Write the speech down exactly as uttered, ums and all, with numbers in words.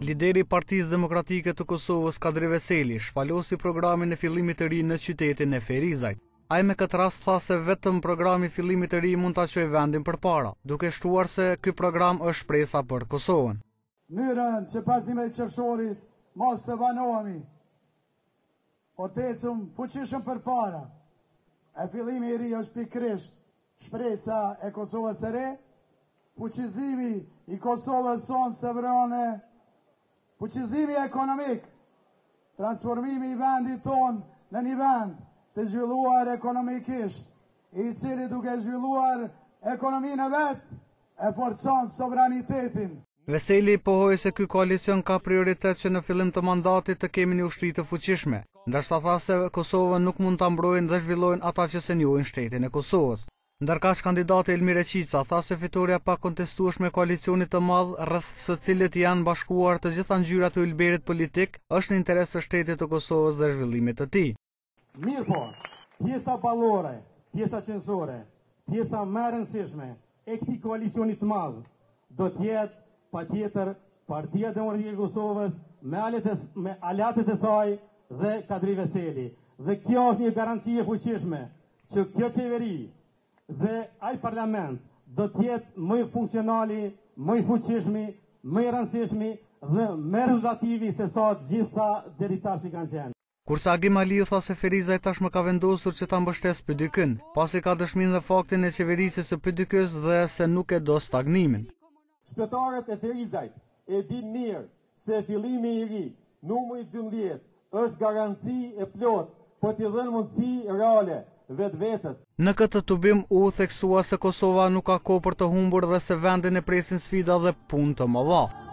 Lideri i Partisë Demokratike të Kosovës, Kadri Veseli, shpalosi programin e fillimit të ri në qytetin e Ferizajt. Ai me këtë rast tha se vetëm programi i fillimit të ri mund ta çojë vendin përpara, duke shtuar se ky program është shpresa për Kosovën. Mënyrën që pas nimejt qershorit mos të vanohemi, por të ecëm fuqishëm përpara. E fillimi i ri është pikërisht shpresa e Kosovës së re, fuqizimi i Kosovës sonë sevrane, fuqizimi ekonomik, transformimi i vendit tonë në një vend të zhvilluar ekonomikisht, i cili duke zhvilluar ekonominë e vetë, e forcon sovranitetin. Veseli pohoi se ky koalicion ka prioritet që në fillim të mandatit të kemi një ushtri të fuqishme, ndërsa tha se Kosovën nuk mund ta mbrojnë dhe zhvillojnë ata që se njohin shtetin e Kosovës. Ndërkaq kandidati Elmir Eqica tha se fitoria pa kontestueshme e koalicionit të madh, rreth së cilit janë bashkuar të gjitha ngjyrat e ylberit politik, është në interes të shtetit të Kosovës dhe zhvillimit të tij. Mirë po, pjesa ballore, pjesa qendrore, pjesa më e rëndësishme e këtij koalicioni të madh do të jetë patjetër Partia Demokratike e Kosovës me aletet me aletet e saj dhe Kadri Veseli. Dhe kjo është një garanci e fuqishme që kjo qeveri dhe ai parlament do të jetë më funksionali, më i fuqishmi, më i rëndësishmi dhe më rezultativi se sa të gjitha deri tash i kanë qenë. Kurse Agim Aliu tha se Ferizaj tashmë ka vendosur që ta mbështesë P D K-n, pasi ka dëshminë dhe faktin e qeverisjes së P D K-s dhe se nuk e do stagnimin. Qytetarët e Ferizajt e din mirë se fillimi i ri, numri dymbëdhjetë është garanci e plot për t'i dhënë mundësi reale vetvetes. Në këtë tubim u theksua se Kosova nuk ka kohë për të humbur dhe se vendin e presin sfida dhe punë të mëdha.